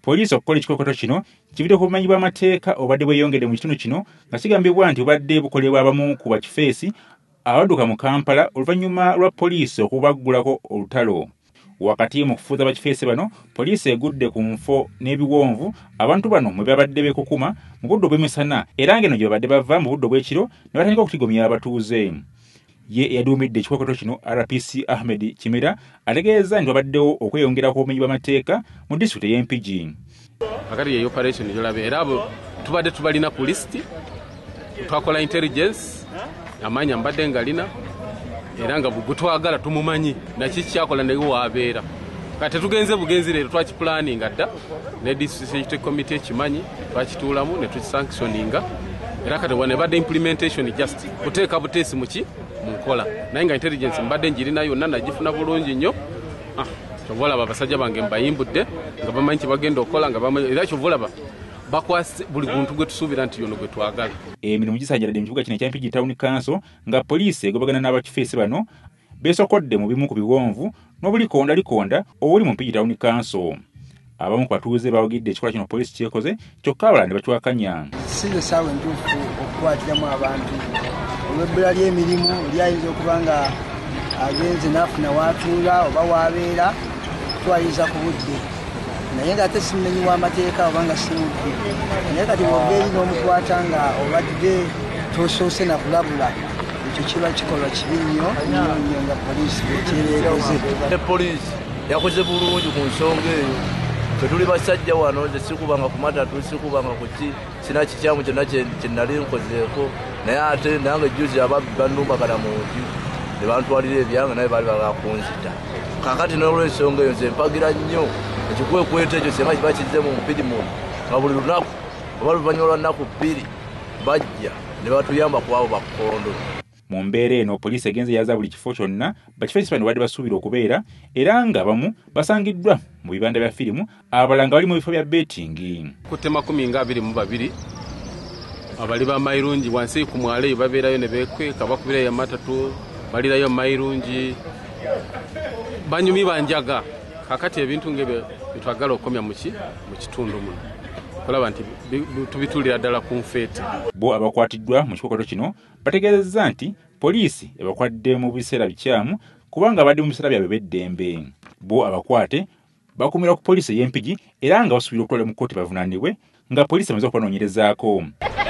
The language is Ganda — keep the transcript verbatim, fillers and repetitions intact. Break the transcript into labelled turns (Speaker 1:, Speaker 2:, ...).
Speaker 1: Poliisi okukola ekikokotto kino kivudde ku bumanyi bw'amateeka obadde bweyongedde mu kitundu kino nga kigambibwa nti obadde bukolebwa abamu ku bakifeesi abadduka mu Kampala oluvannyuma lwa poliisi okubaggulako olutalo. Wakati mu kufuuza bakifeesi bano, poliisi egudde ku nfo n'ebiwonvu abantu bano mwe babadde beekukuma mu budde obw'emisana era ng'eno gye babadde bava mu budde obw'ekiro ne batandika okutigomya abatuuze. Ye eyaduumidde ekikokotto kino R P C Ahmed Kimera ategeeza nti wabaddewo okweyongera kw'obumenyi bw'amateeka mu disitulikiti y'e Mpigi.
Speaker 2: Akati ye operation yolabe era abo tubadde tubalina ku list twakola intelligence amanya mbadde ngalina era nga bugutwagala tumumanyi naki kyakola ne wabeera kati tugenze bugenzi leero twakipulaninga dda ne district committee kimanyi twakituulamu ne tukisanctioninga era kati wane badde implementation just kuteeka buteesi muki munkola naye nga intelligence mbadde njirina yonna nagifuna bulungi nnyo ah kyovolaba abasajja bange mbayimbudde nga bamanyi kibagenda okukola nga bamanyi era kyovolaba bakwase buli muntu gwe tusuubira nti yono gwe twagala.
Speaker 1: Emirimu gisajjaladde mu kibuga kino ekya Mpigi Town Council nga poliisi egobagana n'abakifeesi bano beesokodde mu bimu ku biwonvu n'obulikonda likonda obuli mu Mpigi Town Council. Abamu ku batuuze bawagidde ekikola kino poliisi kyekoze kyokka abalala ne bakiwakanya.
Speaker 3: Si ssaawa entuufu okukwatiramu abantu olw'ebbula ly'emirimu lyayinza okuba nga agenze n'afuna w'atuula oba w'abeera twayinza ku budde naye nga ate simenyi w'amateeka oba nga simudde naye kati bw'ogeeri n'omukwata nga obadde tosoose na kulabula ekyo kiba kikolwa kibi nnyo nnyo nga poliisi bweteereeroze.
Speaker 4: Poliisi yakoze bulungi ku nsonga eyo tetuli basajja wano tesikubanga ku matatu sikubanga ku ki sina kikyamu kyonna kye nali nkozeeko naye ate nange juzi ababbi bannumbagala mu nju ne bantwalira ebyange naye baali bagakunzita kakati n'olw'ensonga eyo nze mpagira nnyo ekikwekweta ekyo senga kiba kizze mu mpiri muno nga buli lunaku oba luvannyuma lwa nnaku bbiri bajja ne batuyamba ku abo bakkondo.
Speaker 1: Mu mbeera eno poliisi egenze yaza buli kifo kyonna bakifeesi bano badde basuubira okubeera era nga abamu basangiddwa mu bibanda bya firimu abalala nga bali mu bifo bya betingi.
Speaker 2: Kutte makumi nga abiri mu babiri abali ba Mayirungi wansi ku mwalo eyo babeerayo ne beekweka bakubirayo amatatu balirayo Mayirungi banyumi banjaga kakati ebintu ng'ebyo bitwagala okukomya mu kitundu muno kulaba nti tubituulira ddala ku nfeete.
Speaker 1: Bo abakwatiddwa mu kikokotto kino bategeezezza nti poliisi ebakwadde mu biseera bikyamu kubanga badde mu biseera byabwe b'eddembe. Bo abakwate bakuumira ku poliisi ey'e Mpigi era nga basuubira okutwala mu kkooti bavunaanibwe nga poliisi emaze okubanoonyerezaako.